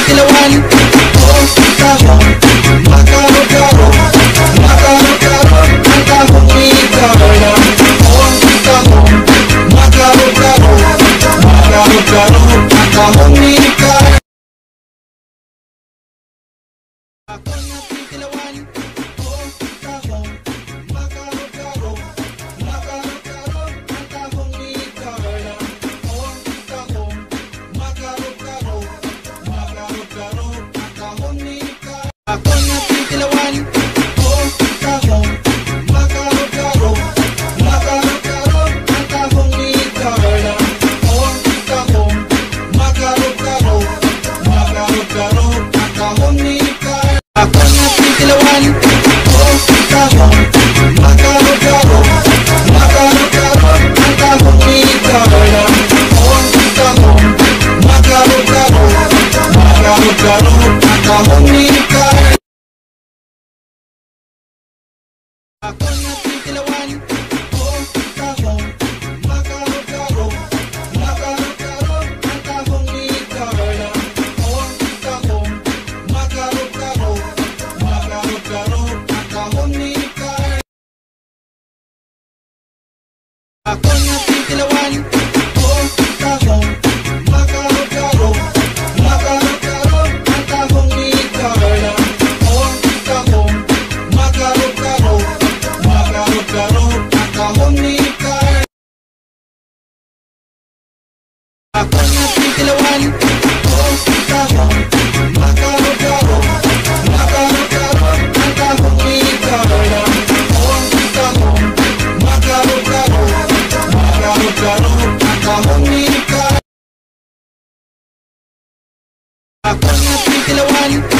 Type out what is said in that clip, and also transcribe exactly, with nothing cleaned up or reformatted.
kilawan. Oh, tahong makaro-karo, makaro-karo ang tahong ikarna. Oh, tahong makaro-karo, makaro-karo ang tahong ikarna. Ako na kilawan. Oh, tahong makaro-karo, makaro-karo ang tahong ikarna. Oh, tahong makaro-karo, makaro-karo ang tahong ikarna. Ako na kilawan. Oh, tahong makaro-karo, makaro-karo ang tahong ikarna. Oh, tahong makaro-karo, makaro-karo ang tahong ikarna. Ako na kilawan. Oh, tahong makaro-karo, makaro-karo ang tahong ikarna. Oh, tahong makaro-karo, makaro-karo ang tahong ikarna. Ako na kilawan. Oh, tahong makaro-karo, makaro-karo ang tahong ikarna. Oh, tahong makaro-karo, makaro-karo ang tahong ikarna. Ako na kilawan. Oh, tahong makaro-karo, makaro-karo ang tahong ikarna. Oh, tahong makaro-karo, makaro-karo ang tahong ikarna. Ako na kilawan. Oh, tahong makaro-karo, makaro-karo ang tahong ikarna. Oh, tahong makaro-karo, makaro-karo ang tahong ikarna. Ako na kilawan.